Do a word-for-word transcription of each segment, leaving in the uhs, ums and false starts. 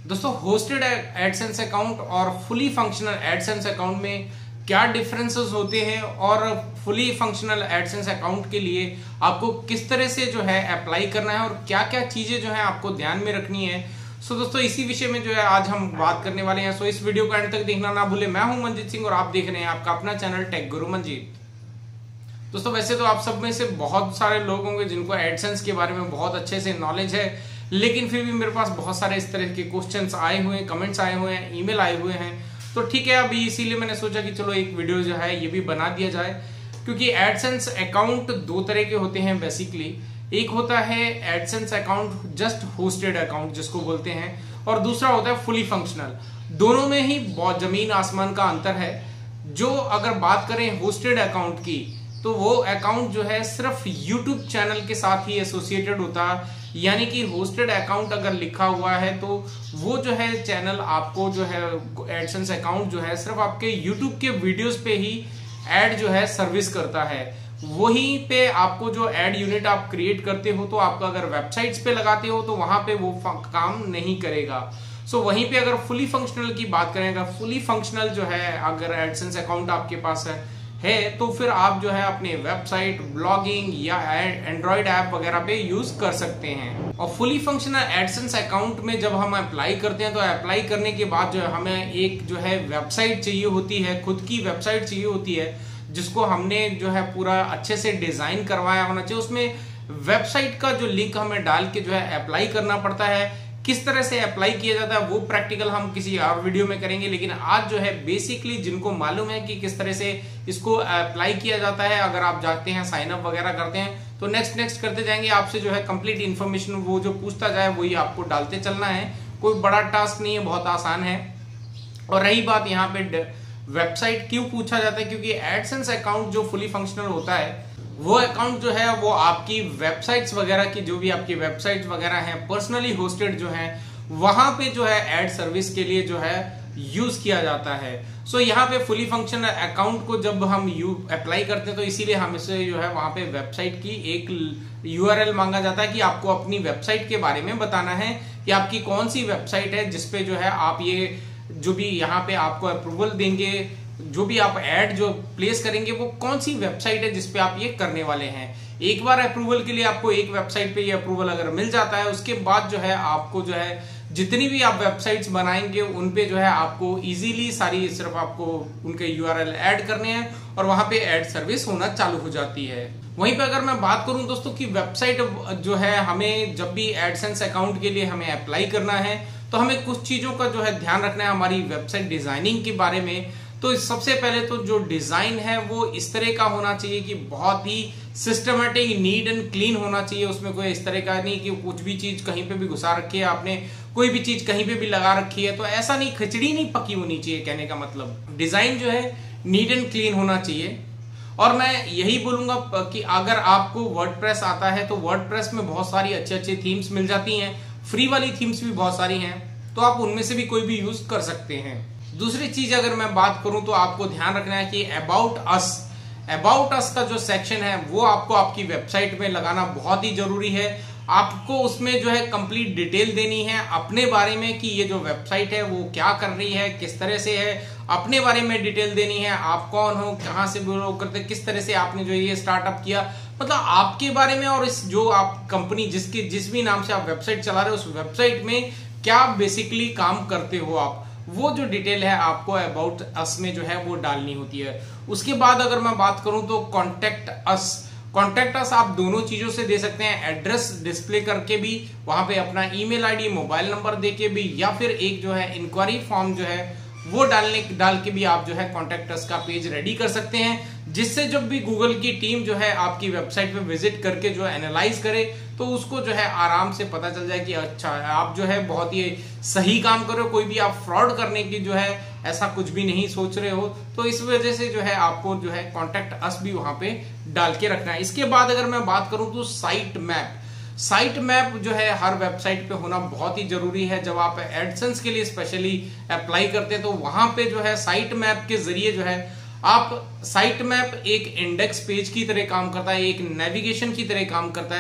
दोस्तों hosted AdSense account और fully functional AdSense account में क्या डिफरेंसेस होते हैं और फुली फंक्शनल एडसेंस अकाउंट के लिए आपको किस तरह से जो है अप्लाई करना है और क्या क्या चीजें जो है आपको ध्यान में रखनी है। सो दोस्तों इसी विषय में जो है आज हम बात करने वाले हैं। सो इस वीडियो को एंड तक देखना ना भूले। मैं हूं मंजीत सिंह और आप देख रहे हैं आपका अपना चैनल टेक गुरु मंजीत। दोस्तों वैसे तो आप सब में से बहुत सारे लोग होंगे जिनको एडसेंस के बारे में बहुत अच्छे से नॉलेज है, लेकिन फिर भी मेरे पास बहुत सारे इस तरह के क्वेश्चंस आए हुए हैं, कमेंट्स आए हुए हैं, ईमेल आए हुए हैं। तो ठीक है, अभी इसीलिए मैंने सोचा कि चलो एक वीडियो जो है ये भी बना दिया जाए, क्योंकि एडसेंस अकाउंट दो तरह के होते हैं बेसिकली। एक होता है AdSense account just hosted account जिसको बोलते हैं, और दूसरा होता है फुली फंक्शनल। दोनों में ही बहुत जमीन आसमान का अंतर है। जो अगर बात करें होस्टेड अकाउंट की, तो वो अकाउंट जो है सिर्फ यूट्यूब चैनल के साथ ही एसोसिएटेड होता है। यानी कि होस्टेड अकाउंट अगर लिखा हुआ है तो वो जो है चैनल आपको जो है एडसेंस अकाउंट जो है सिर्फ आपके यूट्यूब के वीडियोस पे ही एड जो है सर्विस करता है। वहीं पे आपको जो एड यूनिट आप क्रिएट करते हो, तो आपका अगर वेबसाइट्स पे लगाते हो तो वहां पे वो काम नहीं करेगा। सो so, वहीं पे अगर फुली फंक्शनल की बात करें, अगर फुली फंक्शनल जो है अगर एडसेंस अकाउंट आपके पास है है तो फिर आप जो है अपने वेबसाइट, ब्लॉगिंग या एंड्रॉइड ऐप वगैरह पे यूज कर सकते हैं। और फुली फंक्शनल एडसेंस अकाउंट में जब हम अप्लाई करते हैं तो अप्लाई करने के बाद जो है हमें एक जो है वेबसाइट चाहिए होती है, खुद की वेबसाइट चाहिए होती है, जिसको हमने जो है पूरा अच्छे से डिजाइन करवाया होना चाहिए। उसमें वेबसाइट का जो लिंक हमें डाल के जो है अप्लाई करना पड़ता है। किस तरह से अप्लाई किया जाता है वो प्रैक्टिकल हम किसी और वीडियो में करेंगे, लेकिन आज जो है बेसिकली जिनको मालूम है कि किस तरह से इसको अप्लाई किया जाता है, अगर आप जाते हैं साइन अप वगैरह करते हैं तो नेक्स्ट नेक्स्ट करते जाएंगे। आपसे जो है कंप्लीट इन्फॉर्मेशन वो जो पूछता जाए वही आपको डालते चलना है। कोई बड़ा टास्क नहीं है, बहुत आसान है। और रही बात यहाँ पे वेबसाइट क्यों पूछा जाता है, क्योंकि एडसेंस अकाउंट जो फुली फंक्शनल होता है वो अकाउंट जो है वो आपकी वेबसाइट्स वगैरह की, जो भी आपकी वेबसाइट वगैरह हैं पर्सनली होस्टेड जो है, वहां पे जो है एड सर्विस के लिए जो है यूज किया जाता है। सो so, यहाँ पे फुली फंक्शनल अकाउंट को जब हम यू अप्लाई करते हैं तो इसीलिए हम इसे जो है वहां पे वेबसाइट की एक यूआरएल मांगा जाता है कि आपको अपनी वेबसाइट के बारे में बताना है कि आपकी कौन सी वेबसाइट है जिसपे जो है आप ये जो भी यहाँ पे आपको अप्रूवल देंगे, जो भी आप ऐड जो प्लेस करेंगे वो कौन सी वेबसाइट है जिसपे आप ये करने वाले हैं। एक बार अप्रूवल के लिए आपको एक वेबसाइट पे ये अप्रूवल अगर मिल जाता है, उसके बाद जो है आपको जो है जितनी भी आप वेबसाइट्स बनाएंगे उन पे जो है आपको इजीली सारी सिर्फ आपको उनके यूआरएल ऐड करने हैं और वहां पे ऐड सर्विस होना चालू हो जाती है। वहीं पे अगर मैं बात करूं दोस्तों की वेबसाइट जो है, हमें जब भी एडसेंस अकाउंट के लिए हमें अप्लाई करना है तो हमें कुछ चीजों का जो है ध्यान रखना है हमारी वेबसाइट डिजाइनिंग के बारे में। तो सबसे पहले तो जो डिजाइन है वो इस तरह का होना चाहिए कि बहुत ही सिस्टमेटिक, नीट एंड क्लीन होना चाहिए। उसमें कोई इस तरह का नहीं कि कुछ भी चीज कहीं पे भी घुसा रखी है आपने, कोई भी चीज कहीं पे भी लगा रखी है, तो ऐसा नहीं, खिचड़ी नहीं पकी होनी चाहिए। कहने का मतलब डिजाइन जो है नीट एंड क्लीन होना चाहिए। और मैं यही बोलूंगा कि अगर आपको वर्डप्रेस आता है तो वर्डप्रेस में बहुत सारी अच्छी अच्छी थीम्स मिल जाती हैं, फ्री वाली थीम्स भी बहुत सारी हैं, तो आप उनमें से भी कोई भी यूज कर सकते हैं। दूसरी चीज अगर मैं बात करूं तो आपको ध्यान रखना है कि अबाउट अस अबाउट अस का जो सेक्शन है वो आपको आपकी वेबसाइट में लगाना बहुत ही जरूरी है। आपको उसमें जो है कंप्लीट डिटेल देनी है अपने बारे में कि ये जो वेबसाइट है वो क्या कर रही है, किस तरह से है, अपने बारे में डिटेल देनी है। आप कौन हो, कहां से बिलोंग करते, किस तरह से आपने जो ये स्टार्टअप किया, मतलब आपके बारे में, और इस जो आप कंपनी जिसके जिस भी नाम से आप वेबसाइट चला रहे हो उस वेबसाइट में क्या बेसिकली काम करते हो आप, वो जो डिटेल है आपको अबाउट अस में जो है वो डालनी होती है। उसके बाद अगर मैं बात करूं तो कॉन्टेक्ट अस कॉन्टेक्ट अस आप दोनों चीजों से दे सकते हैं, एड्रेस डिस्प्ले करके भी, वहां पे अपना ईमेल आईडी, मोबाइल नंबर देके भी, या फिर एक जो है इंक्वायरी फॉर्म जो है वो डालने डाल के भी आप जो है कॉन्टेक्ट अस का पेज रेडी कर सकते हैं, जिससे जब भी गूगल की टीम जो है आपकी वेबसाइट पे विजिट करके जो एनालाइज करे तो उसको जो है आराम से पता चल जाए कि अच्छा आप जो है बहुत ही सही काम कर रहे हो, कोई भी आप फ्रॉड करने की जो है ऐसा कुछ भी नहीं सोच रहे हो। तो इस वजह से जो है आपको जो है कॉन्टेक्ट अस भी वहां पे डाल के रखना है। इसके बाद अगर मैं बात करूं तो साइट मैप साइट मैप जो है हर वेबसाइट पे होना बहुत ही जरूरी है। जब आप एडसेंस के लिए स्पेशली अप्लाई करते हैं तो वहां पे जो है साइट मैप के जरिए जो है आप साइट मैप एक इंडेक्स पेज की तरह काम करता है, एक नेविगेशन की तरह काम करता है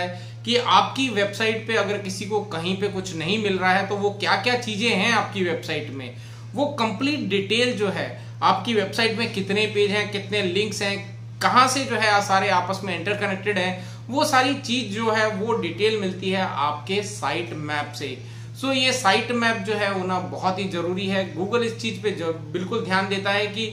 कि आपकी वेबसाइट पे अगर किसी को कहीं पे कुछ नहीं मिल रहा है तो वो क्या क्या चीजें हैं आपकी वेबसाइट में, वो कंप्लीट डिटेल जो है आपकी वेबसाइट में कितने पेज हैं, कितने लिंक्स हैं, कहां से जो है सारे आपस में इंटरकनेक्टेड हैं, वो सारी चीज जो है वो डिटेल मिलती है आपके साइट मैप से। सो ये साइट मैप जो है होना बहुत ही जरूरी है। गूगल इस चीज पे जो बिल्कुल ध्यान देता है कि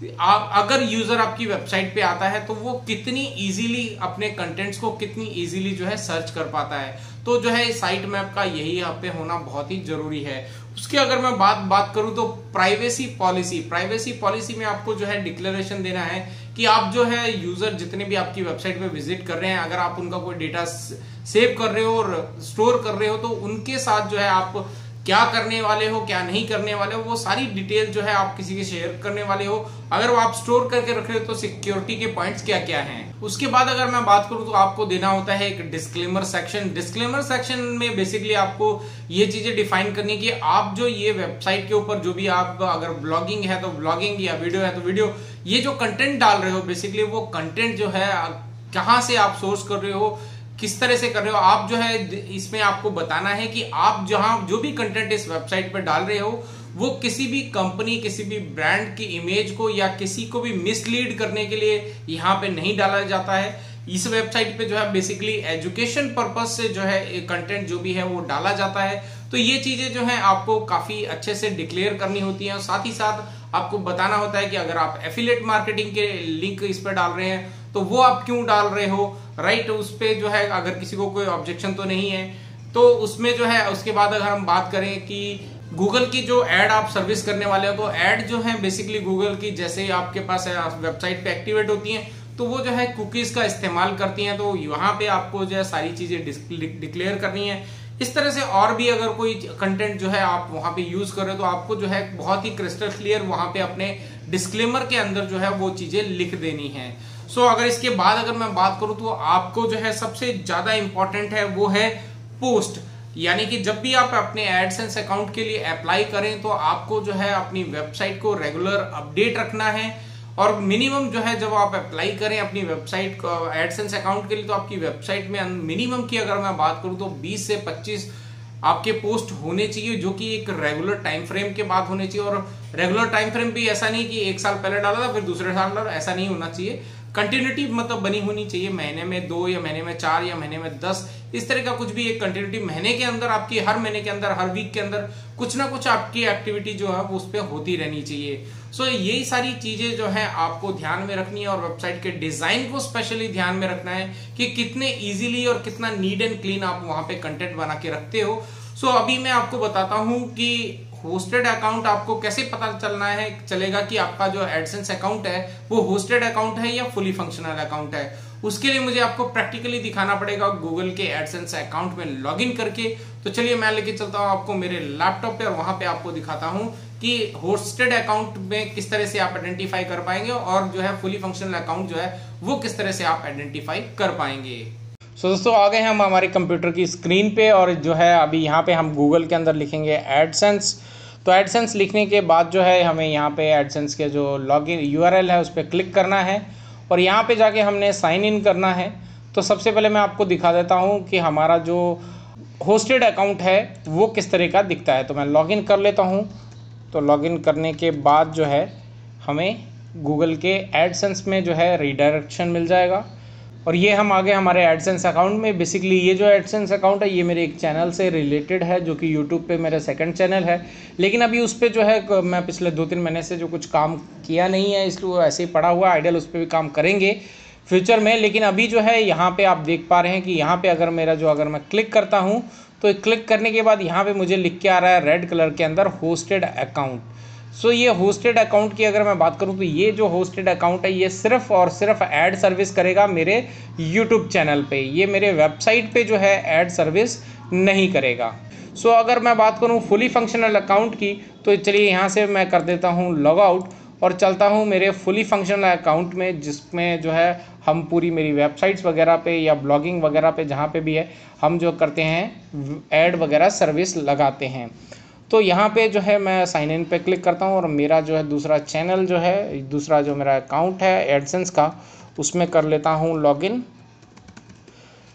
आप अगर यूजर आपकी वेबसाइट पे आता है तो वो कितनी इजीली अपने कंटेंट्स को कितनी इजीली जो है सर्च कर पाता है। तो जो है साइट मैप का यही यहाँ पे होना बहुत ही जरूरी है। उसकी अगर मैं बात बात करूं तो प्राइवेसी पॉलिसी, प्राइवेसी पॉलिसी में आपको जो है डिक्लेरेशन देना है कि आप जो है यूजर जितने भी आपकी वेबसाइट पे विजिट कर रहे हैं, अगर आप उनका कोई डेटा सेव कर रहे हो और स्टोर कर रहे हो तो उनके साथ जो है आप क्या करने वाले हो, क्या नहीं करने वाले हो, वो सारी डिटेल जो है आप किसी के शेयर करने वाले हो, अगर वो आप स्टोर करके रख रहे हो तो सिक्योरिटी के पॉइंट्स क्या क्या हैं। उसके बाद अगर मैं बात करूं तो आपको देना होता है एक डिस्क्लेमर सेक्शन। डिस्क्लेमर सेक्शन में बेसिकली आपको ये चीजें डिफाइन करनी है कि आप जो ये वेबसाइट के ऊपर जो भी आप अगर ब्लॉगिंग है तो ब्लॉगिंग या वीडियो है तो वीडियो, ये जो कंटेंट डाल रहे हो बेसिकली वो कंटेंट जो है कहां से आप सोर्स कर रहे हो, किस तरह से कर रहे हो। आप जो है इसमें आपको बताना है कि आप जहां जो भी कंटेंट इस वेबसाइट पर डाल रहे हो वो किसी भी कंपनी, किसी भी ब्रांड की इमेज को या किसी को भी मिसलीड करने के लिए यहाँ पे नहीं डाला जाता है। इस वेबसाइट पे जो है बेसिकली एजुकेशन पर्पस से जो है कंटेंट जो भी है वो डाला जाता है। तो ये चीजें जो है आपको काफी अच्छे से डिक्लेयर करनी होती हैं और साथ ही साथ आपको बताना होता है कि अगर आप एफिलिएट मार्केटिंग के लिंक इस पर डाल रहे हैं तो वो आप क्यों डाल रहे हो, राइट। उस पे जो है अगर किसी को कोई ऑब्जेक्शन तो नहीं है तो उसमें जो है। उसके बाद अगर हम बात करें कि गूगल की जो एड आप सर्विस करने वाले हो तो एड जो है बेसिकली गूगल की जैसे आपके पास वेबसाइट पे एक्टिवेट होती हैं तो वो जो है कुकीज का इस्तेमाल करती हैं, तो वहां पे आपको जो है सारी चीजें डिक्लेयर करनी है। इस तरह से और भी अगर कोई कंटेंट जो है आप वहां पे यूज कर रहे हो तो आपको जो है बहुत ही क्रिस्टल क्लियर वहां पे अपने डिस्क्लेमर के अंदर जो है वो चीजें लिख देनी है। सो अगर इसके बाद अगर मैं बात करूं तो आपको जो है सबसे ज्यादा इंपॉर्टेंट है वो है पोस्ट, यानी कि जब भी आप अपने एडसेंस अकाउंट के लिए अप्लाई करें तो आपको जो है अपनी वेबसाइट को रेगुलर अपडेट रखना है। और मिनिमम जो है जब आप अप्लाई करें अपनी वेबसाइट एडसेंस अकाउंट के लिए तो आपकी वेबसाइट में मिनिमम की अगर मैं बात करूं तो बीस से पच्चीस आपके पोस्ट होने चाहिए, जो कि एक रेगुलर टाइम फ्रेम के बाद होने चाहिए। और रेगुलर टाइम फ्रेम भी ऐसा नहीं कि एक साल पहले डाला था फिर दूसरे साल डाला, ऐसा नहीं होना चाहिए। कंटिन्यूटी मतलब बनी होनी चाहिए, महीने में दो या महीने में चार या महीने में दस, इस तरह का कुछ भी एक कंटिन्यूटी महीने के अंदर आपकी, हर महीने के अंदर, हर वीक के अंदर कुछ ना कुछ आपकी एक्टिविटी जो है वो उस पर होती रहनी चाहिए। सो so, यही सारी चीजें जो है आपको ध्यान में रखनी है और वेबसाइट के डिजाइन को स्पेशली ध्यान में रखना है कि कितने इजीली और कितना नीट एंड क्लीन आप वहां पे कंटेंट बना के रखते हो। सो so, अभी मैं आपको बताता हूं कि होस्टेड अकाउंट आपको कैसे पता चलना है चलेगा कि आपका जो एडसेंस अकाउंट है वो होस्टेड अकाउंट है या फुली फंक्शनल अकाउंट है। उसके लिए मुझे आपको प्रैक्टिकली दिखाना पड़ेगा गूगल के एडसेंस अकाउंट में लॉगिन करके। तो चलिए मैं लेके चलता हूं आपको मेरे लैपटॉप पे और वहां पे आपको दिखाता हूं कि होस्टेड अकाउंट में किस तरह से आप आइडेंटिफाई कर पाएंगे और जो है फुली फंक्शनल अकाउंट जो है वो किस तरह से आप आइडेंटिफाई कर पाएंगे। सो so, दोस्तों आ गए हम हमारे कंप्यूटर की स्क्रीन पे और जो है अभी यहाँ पे हम गूगल के अंदर लिखेंगे एडसेंस। तो एडसेंस लिखने के बाद जो है हमें यहाँ पे एडसेंस के जो लॉगिन यूआरएल है उस पर क्लिक करना है और यहाँ पे जाके हमने साइन इन करना है। तो सबसे पहले मैं आपको दिखा देता हूँ कि हमारा जो होस्टेड अकाउंट है वो किस तरह का दिखता है। तो मैं लॉगिन कर लेता हूँ। तो लॉगिन करने के बाद जो है हमें गूगल के एडसेंस में जो है रीडायरेक्शन मिल जाएगा और ये हम आगे हमारे एडसेंस अकाउंट में। बेसिकली ये जो एडसेंस अकाउंट है ये मेरे एक चैनल से रिलेटेड है जो कि यूट्यूब पे मेरा सेकंड चैनल है, लेकिन अभी उस पर जो है मैं पिछले दो तीन महीने से जो कुछ काम किया नहीं है इसलिए ऐसे ही पड़ा हुआ। आइडियल उस पर भी काम करेंगे फ्यूचर में, लेकिन अभी जो है यहाँ पे आप देख पा रहे हैं कि यहाँ पे अगर मेरा जो अगर मैं क्लिक करता हूँ तो क्लिक करने के बाद यहाँ पे मुझे लिख के आ रहा है रेड कलर के अंदर होस्टेड अकाउंट। सो so, ये होस्टेड अकाउंट की अगर मैं बात करूं तो ये जो होस्टेड अकाउंट है ये सिर्फ और सिर्फ ऐड सर्विस करेगा मेरे यूट्यूब चैनल पे, ये मेरे वेबसाइट पे जो है ऐड सर्विस नहीं करेगा। सो so, अगर मैं बात करूं फुली फंक्शनल अकाउंट की तो चलिए यहाँ से मैं कर देता हूँ लॉग आउट और चलता हूँ मेरे फुली फंक्शनल अकाउंट में, जिसमें जो है हम पूरी मेरी वेबसाइट्स वगैरह पे या ब्लॉगिंग वगैरह पे जहाँ पे भी है हम जो करते हैं ऐड वगैरह सर्विस लगाते हैं। तो यहाँ पे जो है मैं साइन इन पे क्लिक करता हूँ और मेरा जो है दूसरा चैनल जो है, दूसरा जो मेरा अकाउंट है एडसेंस का, उसमें कर लेता हूँ लॉगिन।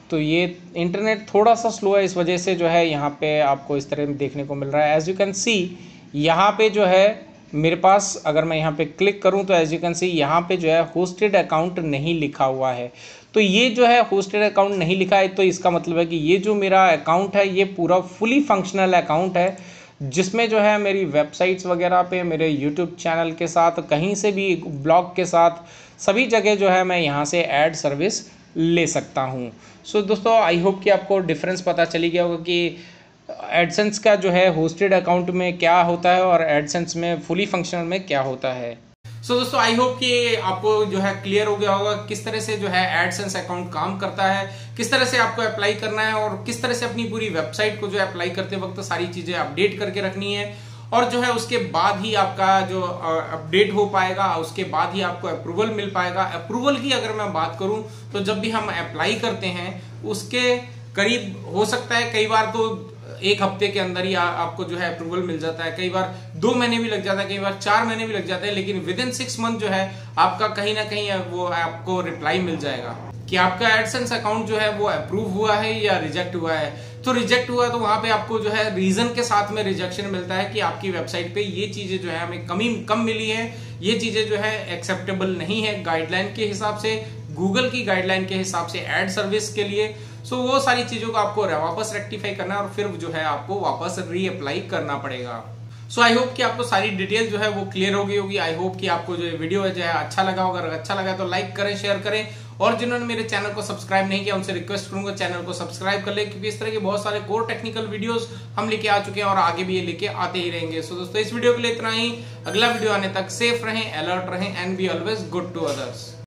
तो ये इंटरनेट थोड़ा सा स्लो है, इस वजह से जो है यहाँ पे आपको इस तरह देखने को मिल रहा है। एज यू कैन सी यहाँ पे जो है मेरे पास, अगर मैं यहाँ पे क्लिक करूँ तो एज यू कैन सी यहाँ पे जो है होस्टेड अकाउंट नहीं लिखा हुआ है। तो ये जो है होस्टेड अकाउंट नहीं लिखा है, तो इसका मतलब है कि ये जो मेरा अकाउंट है ये पूरा फुली फंक्शनल अकाउंट है, जिसमें जो है मेरी वेबसाइट्स वगैरह पे, मेरे यूट्यूब चैनल के साथ, कहीं से भी ब्लॉग के साथ, सभी जगह जो है मैं यहाँ से ऐड सर्विस ले सकता हूँ। सो so, दोस्तों आई होप कि आपको डिफरेंस पता चली गया होगा कि एडसेंस का जो है होस्टेड अकाउंट में क्या होता है और एडसेंस में फुली फंक्शनल में क्या होता है। सो so, दोस्तों आई होप कि आपको जो है क्लियर हो गया होगा किस तरह से जो है एडसेंस अकाउंट काम करता है, किस तरह से आपको अप्लाई करना है और किस तरह से अपनी पूरी वेबसाइट को जो है अप्लाई करते वक्त सारी चीजें अपडेट करके रखनी है, और जो है उसके बाद ही आपका जो अपडेट हो पाएगा, उसके बाद ही आपको अप्रूवल मिल पाएगा। अप्रूवल की अगर मैं बात करूं तो जब भी हम अप्लाई करते हैं उसके करीब हो सकता है, कई बार तो एक हफ्ते के अंदर ही आ, आपको जो है अप्रूवल मिल जाता है, कई बार दो महीने भी लग जाता है, कई बार चार महीने भी लग जाते हैं, लेकिन विद इन सिक्स मंथ जो है आपका कहीं ना कहीं वो आपको रिप्लाई मिल जाएगा कि आपका एडसेंस अकाउंट जो है वो अप्रूव हुआ है या रिजेक्ट हुआ है। तो रिजेक्ट हुआ तो वहां पे आपको जो है रीजन के साथ में रिजेक्शन मिलता है कि आपकी वेबसाइट पे ये चीजें जो है हमें कमी कम मिली है, ये चीजें जो है एक्सेप्टेबल नहीं है गाइडलाइन के हिसाब से, गूगल की गाइडलाइन के हिसाब से एड सर्विस के लिए। सो so, वो सारी चीजों को आपको वापस रेक्टिफाई करना है और फिर जो है आपको वापस रीअप्लाई करना पड़ेगा। सो आई होप कि आपको सारी डिटेल जो है वो क्लियर हो गई होगी। आई होप कि आपको जो वीडियो है जो है अच्छा लगा होगा। अगर अच्छा लगा तो लाइक करें, शेयर करें, और जिन्होंने मेरे चैनल को सब्सक्राइब नहीं किया उनसे रिक्वेस्ट करूंगा चैनल को सब्सक्राइब कर ले, क्योंकि इस तरह के बहुत सारे कोर टेक्निकल वीडियोस हम लेके आ चुके हैं और आगे भी ये लेके आते ही रहेंगे। सो दोस्तों इस वीडियो के लिए इतना ही। अगला वीडियो आने तक सेफ रहें, अलर्ट रहें and be always good to others.